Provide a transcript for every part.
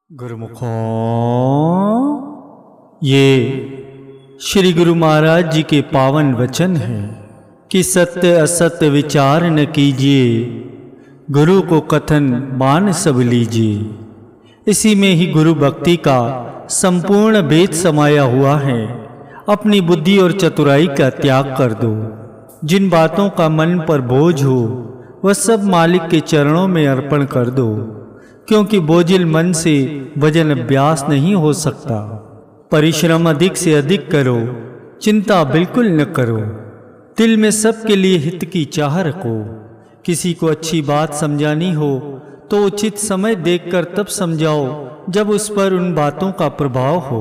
गुरुमुखों, ये श्री गुरु महाराज जी के पावन वचन हैं कि सत्य असत्य विचार न कीजिए, गुरु को कथन मान सब लीजिए। इसी में ही गुरु भक्ति का संपूर्ण भेद समाया हुआ है। अपनी बुद्धि और चतुराई का त्याग कर दो। जिन बातों का मन पर बोझ हो वह सब मालिक के चरणों में अर्पण कर दो, क्योंकि बोझिल मन से भजन अभ्यास नहीं हो सकता। परिश्रम अधिक से अधिक करो, चिंता बिल्कुल न करो। दिल में सबके लिए हित की चाह रखो। किसी को अच्छी बात समझानी हो तो उचित समय देखकर तब समझाओ जब उस पर उन बातों का प्रभाव हो।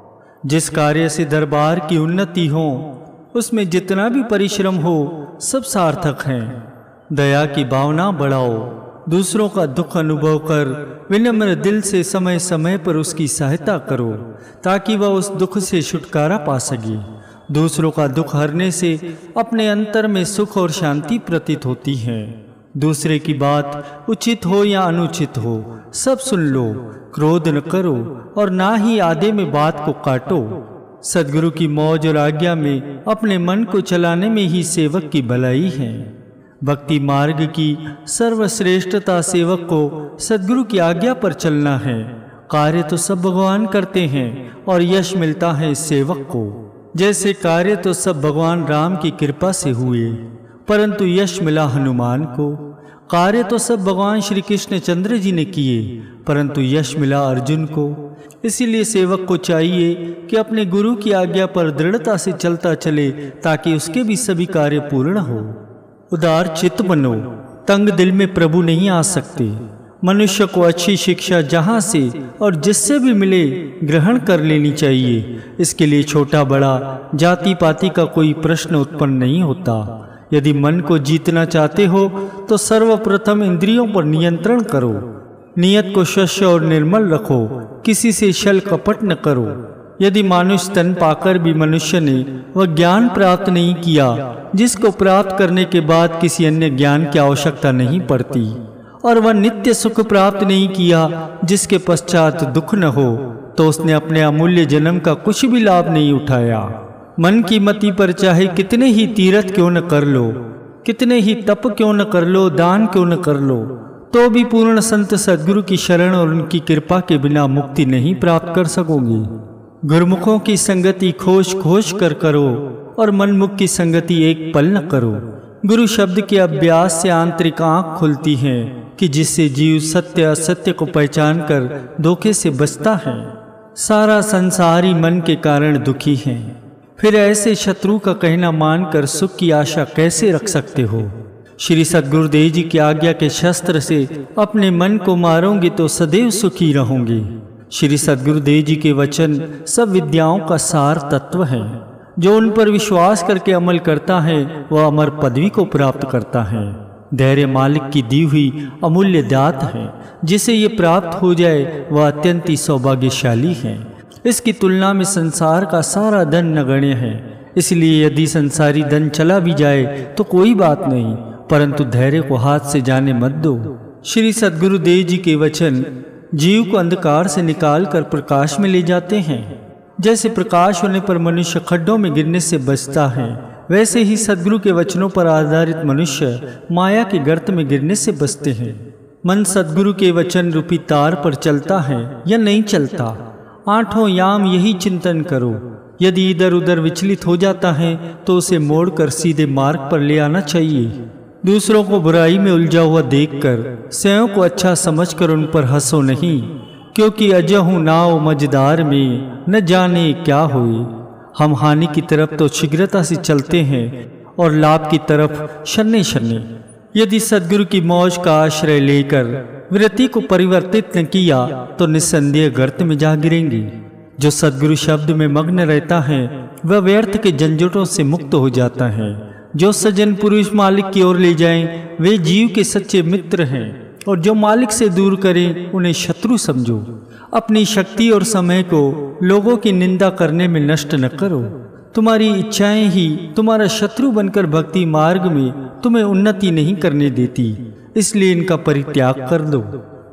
जिस कार्य से दरबार की उन्नति हो उसमें जितना भी परिश्रम हो सब सार्थक है। दया की भावना बढ़ाओ। दूसरों का दुख अनुभव कर विनम्र दिल से समय समय पर उसकी सहायता करो, ताकि वह उस दुख से छुटकारा पा सके। दूसरों का दुख हरने से अपने अंतर में सुख और शांति प्रतीत होती है। दूसरे की बात उचित हो या अनुचित हो सब सुन लो। क्रोध न करो और ना ही आधे में बात को काटो। सद्गुरु की मौज और आज्ञा में अपने मन को चलाने में ही सेवक की भलाई है। भक्ति मार्ग की सर्वश्रेष्ठता सेवक को सद्गुरु की आज्ञा पर चलना है। कार्य तो सब भगवान करते हैं और यश मिलता है इस सेवक को। जैसे कार्य तो सब भगवान राम की कृपा से हुए, परंतु यश मिला हनुमान को। कार्य तो सब भगवान श्री कृष्ण चंद्र जी ने किए, परंतु यश मिला अर्जुन को। इसीलिए सेवक को चाहिए कि अपने गुरु की आज्ञा पर दृढ़ता से चलता चले, ताकि उसके भी सभी कार्य पूर्ण हो। उदार चित्त बनो। तंग दिल में प्रभु नहीं आ सकते। मनुष्य को अच्छी शिक्षा जहाँ से और जिससे भी मिले ग्रहण कर लेनी चाहिए। इसके लिए छोटा बड़ा जाति पाति का कोई प्रश्न उत्पन्न नहीं होता। यदि मन को जीतना चाहते हो तो सर्वप्रथम इंद्रियों पर नियंत्रण करो। नियत को स्वच्छ और निर्मल रखो। किसी से छल कपट न करो। यदि मानुष तन पाकर भी मनुष्य ने वह ज्ञान प्राप्त नहीं किया जिसको प्राप्त करने के बाद किसी अन्य ज्ञान की आवश्यकता नहीं पड़ती, और वह नित्य सुख प्राप्त नहीं किया जिसके पश्चात दुख न हो, तो उसने अपने अमूल्य जन्म का कुछ भी लाभ नहीं उठाया। मन की मति पर चाहे कितने ही तीर्थ क्यों न कर लो, कितने ही तप क्यों न कर लो, दान क्यों न कर लो, तो भी पूर्ण संत सद्गुरु की शरण और उनकी कृपा के बिना मुक्ति नहीं प्राप्त कर सकोगे। गुरुमुखों की संगति खोज खोज कर करो और मनमुख की संगति एक पल न करो। गुरु शब्द के अभ्यास से आंतरिक आंख खुलती है कि जिससे जीव सत्य असत्य को पहचान कर धोखे से बचता है। सारा संसार ही मन के कारण दुखी है। फिर ऐसे शत्रु का कहना मानकर सुख की आशा कैसे रख सकते हो। श्री सद्गुरुदेव जी की आज्ञा के शस्त्र से अपने मन को मारोगे तो सदैव सुखी रहोगे। श्री सद्गुरुदेव जी के वचन सब विद्याओं का सार तत्व है। जो उन पर विश्वास करके अमल करता है वह अमर पदवी को प्राप्त करता है। धैर्य मालिक की दी हुई अमूल्य दात है। जिसे ये प्राप्त हो जाए वह अत्यंत ही सौभाग्यशाली है। इसकी तुलना में संसार का सारा धन नगण्य है। इसलिए यदि संसारी धन चला भी जाए तो कोई बात नहीं, परंतु धैर्य को हाथ से जाने मत दो। श्री सद्गुरुदेव जी के वचन जीव को अंधकार से निकालकर प्रकाश में ले जाते हैं। जैसे प्रकाश होने पर मनुष्य खड्डों में गिरने से बचता है, वैसे ही सद्गुरु के वचनों पर आधारित मनुष्य माया के गर्त में गिरने से बचते हैं। मन सद्गुरु के वचन रूपी तार पर चलता है या नहीं चलता, आठों याम यही चिंतन करो। यदि इधर उधर विचलित हो जाता है तो उसे मोड़कर सीधे मार्ग पर ले आना चाहिए। दूसरों को बुराई में उलझा हुआ देखकर स्वयं को अच्छा समझकर उन पर हंसो नहीं, क्योंकि अजहु नाव मझधार में न जाने क्या हुई। हम हानि की तरफ तो शीघ्रता से चलते हैं और लाभ की तरफ शन्ने शन्ने। यदि सद्गुरु की मौज का आश्रय लेकर वृत्ति को परिवर्तित न किया तो निस्संदेह गर्त में जा गिरेंगे। जो सद्गुरु शब्द में मग्न रहता है वह व्यर्थ के झंझटों से मुक्त हो जाता है। जो सज्जन पुरुष मालिक की ओर ले जाएं वे जीव के सच्चे मित्र हैं, और जो मालिक से दूर करें उन्हें शत्रु समझो। अपनी शक्ति और समय को लोगों की निंदा करने में नष्ट न करो। तुम्हारी इच्छाएं ही तुम्हारा शत्रु बनकर भक्ति मार्ग में तुम्हें उन्नति नहीं करने देती, इसलिए इनका परित्याग कर दो।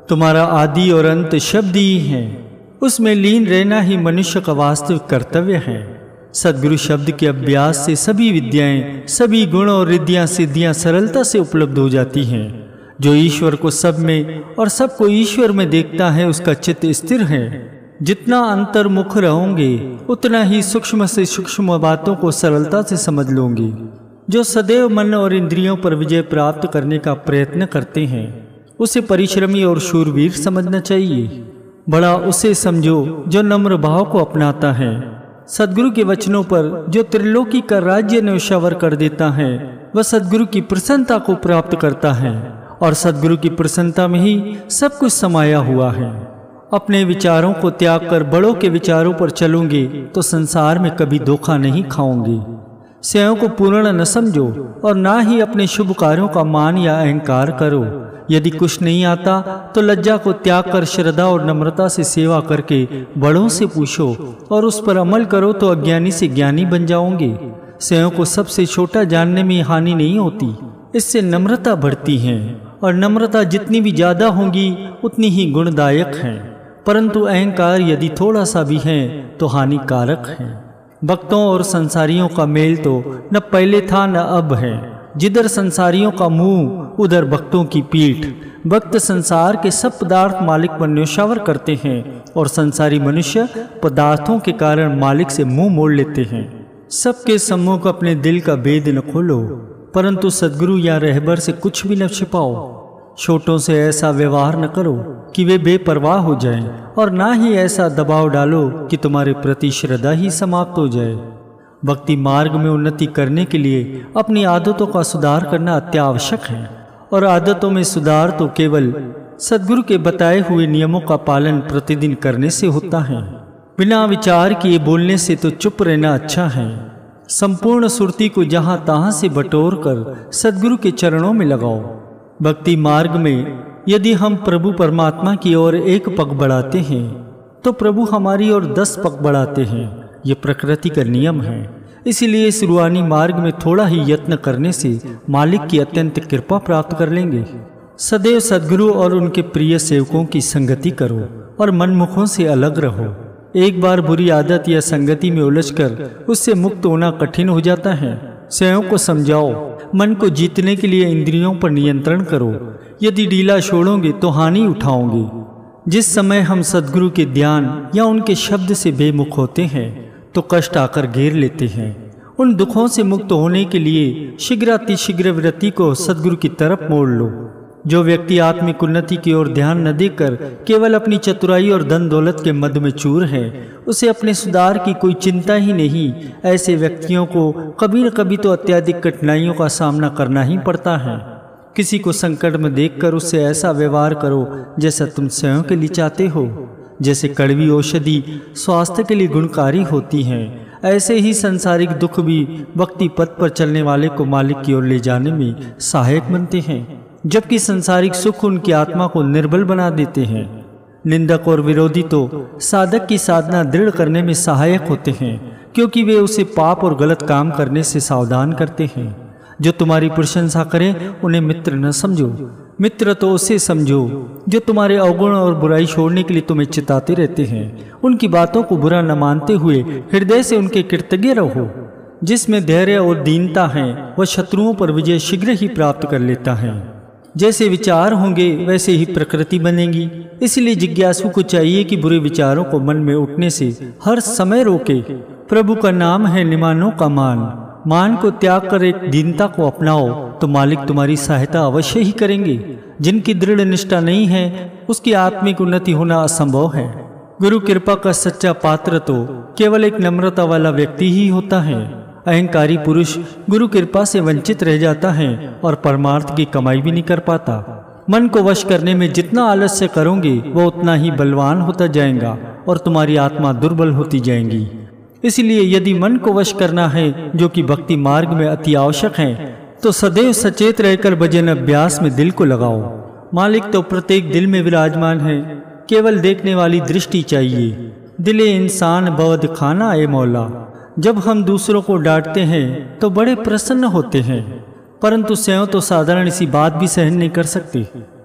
तुम्हारा आदि और अंत शब्द ही है। उसमें लीन रहना ही मनुष्य का वास्तविक कर्तव्य है। सद्गुरु शब्द के अभ्यास से सभी विद्याएं, सभी गुण और रिद्धियां सिद्धियां सरलता से उपलब्ध हो जाती हैं। जो ईश्वर को सब में और सबको ईश्वर में देखता है उसका चित्त स्थिर है। जितना अंतर्मुख रहोगे उतना ही सूक्ष्म से सूक्ष्म बातों को सरलता से समझ लोगे। जो सदैव मन और इंद्रियों पर विजय प्राप्त करने का प्रयत्न करते हैं उसे परिश्रमी और शूरवीर समझना चाहिए। बड़ा उसे समझो जो नम्र भाव को अपनाता है। सद्गुरु के वचनों पर जो त्रिलोकी का राज्य न्यौछावर कर देता है वह सद्गुरु की प्रसन्नता को प्राप्त करता है और सद्गुरु की प्रसन्नता में ही सब कुछ समाया हुआ है। अपने विचारों को त्याग कर बड़ों के विचारों पर चलोगे तो संसार में कभी धोखा नहीं खाओगे। स्वयं को पूर्ण न समझो और ना ही अपने शुभ कार्यों का मान या अहंकार करो। यदि कुछ नहीं आता तो लज्जा को त्याग कर श्रद्धा और नम्रता से सेवा करके बड़ों से पूछो और उस पर अमल करो तो अज्ञानी से ज्ञानी बन जाओगे। स्वयं को सबसे छोटा जानने में हानि नहीं होती, इससे नम्रता बढ़ती है और नम्रता जितनी भी ज्यादा होगी उतनी ही गुणदायक है। परंतु अहंकार यदि थोड़ा सा भी है तो हानिकारक है। भक्तों और संसारियों का मेल तो न पहले था न अब है। जिधर संसारियों का मुंह उधर भक्तों की पीठ। भक्त संसार के सब पदार्थ मालिक पर न्यौछावर करते हैं और संसारी मनुष्य पदार्थों के कारण मालिक से मुंह मोड़ लेते हैं। सबके सम्मुख अपने दिल का भेद न खोलो, परंतु सद्गुरु या रहबर से कुछ भी न छिपाओ। छोटों से ऐसा व्यवहार न करो कि वे बेपरवाह हो जाएं और ना ही ऐसा दबाव डालो कि तुम्हारे प्रति श्रद्धा ही समाप्त हो जाए। भक्ति मार्ग में उन्नति करने के लिए अपनी आदतों का सुधार करना अत्यावश्यक है और आदतों में सुधार तो केवल सद्गुरु के बताए हुए नियमों का पालन प्रतिदिन करने से होता है। बिना विचार किए बोलने से तो चुप रहना अच्छा है। संपूर्ण सुरती को जहां तहां से बटोर कर सद्गुरु के चरणों में लगाओ। भक्ति मार्ग में यदि हम प्रभु परमात्मा की ओर एक पग बढ़ाते हैं तो प्रभु हमारी ओर 10 पग बढ़ाते हैं। ये प्रकृति का नियम है। इसीलिए इस रूहानी मार्ग में थोड़ा ही यत्न करने से मालिक की अत्यंत कृपा प्राप्त कर लेंगे। सदैव सद्गुरु और उनके प्रिय सेवकों की संगति करो और मनमुखों से अलग रहो। एक बार बुरी आदत या संगति में उलझकर उससे मुक्त होना कठिन हो जाता है। स्वयं को समझाओ। मन को जीतने के लिए इंद्रियों पर नियंत्रण करो। यदि ढीला छोड़ोगे तो हानि उठाओगे। जिस समय हम सद्गुरु के ध्यान या उनके शब्द से बेमुख होते हैं तो कष्ट आकर घेर लेते हैं। उन दुखों से मुक्त होने के लिए शीघ्रातिशीघ्र वृत्ति को सद्गुरु की तरफ मोड़ लो। जो व्यक्ति आत्मिक उन्नति की ओर ध्यान न देकर केवल अपनी चतुराई और धन दौलत के मद में चूर है उसे अपने सुधार की कोई चिंता ही नहीं। ऐसे व्यक्तियों को कभी न कभी तो अत्यधिक कठिनाइयों का सामना करना ही पड़ता है। किसी को संकट में देखकर उससे ऐसा व्यवहार करो जैसा तुम स्वयं के लिए चाहते हो। जैसे कड़वी औषधि स्वास्थ्य के लिए गुणकारी होती हैं, ऐसे ही सांसारिक दुख भी भक्ति पथ पर चलने वाले को मालिक की ओर ले जाने में सहायक बनते हैं, जबकि सांसारिक सुख उनकी आत्मा को निर्बल बना देते हैं। निंदक और विरोधी तो साधक की साधना दृढ़ करने में सहायक होते हैं, क्योंकि वे उसे पाप और गलत काम करने से सावधान करते हैं। जो तुम्हारी प्रशंसा करें उन्हें मित्र न समझो। मित्र तो उसे समझो जो तुम्हारे अवगुण और बुराई छोड़ने के लिए तुम्हें चिताते रहते हैं। उनकी बातों को बुरा न मानते हुए हृदय से उनके कृतज्ञ रहो। जिसमें धैर्य और दीनता है वह शत्रुओं पर विजय शीघ्र ही प्राप्त कर लेता है। जैसे विचार होंगे वैसे ही प्रकृति बनेगी। इसलिए जिज्ञासु को चाहिए कि बुरे विचारों को मन में उठने से हर समय रोके। प्रभु का नाम है निमानों का मान। मान को त्याग कर एक दीनता को अपनाओ तो मालिक तुम्हारी सहायता अवश्य ही करेंगे। जिनकी दृढ़ निष्ठा नहीं है उसकी आत्मिक उन्नति होना असंभव है। गुरु कृपा का सच्चा पात्र तो केवल एक नम्रता वाला व्यक्ति ही होता है। अहंकारी पुरुष गुरु कृपा से वंचित रह जाता है और परमार्थ की कमाई भी नहीं कर पाता। मन को वश करने में जितना आलस्य करोगे वह उतना ही बलवान होता जाएगा और तुम्हारी आत्मा दुर्बल होती जाएगी। इसलिए यदि मन को वश करना है, जो कि भक्ति मार्ग में अति आवश्यक है, तो सदैव सचेत रहकर भजन अभ्यास में दिल को लगाओ। मालिक तो प्रत्येक दिल में विराजमान है, केवल देखने वाली दृष्टि चाहिए। दिले इंसान बवद खाना ए मौला। जब हम दूसरों को डांटते हैं तो बड़े प्रसन्न होते हैं, परंतु स्वयं तो साधारण इसी बात भी सहन नहीं कर सकते।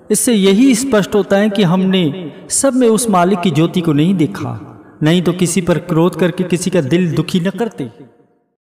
इससे यही स्पष्ट होता है कि हमने सब में उस मालिक की ज्योति को नहीं देखा, नहीं तो किसी पर क्रोध करके किसी का दिल दुखी न करते।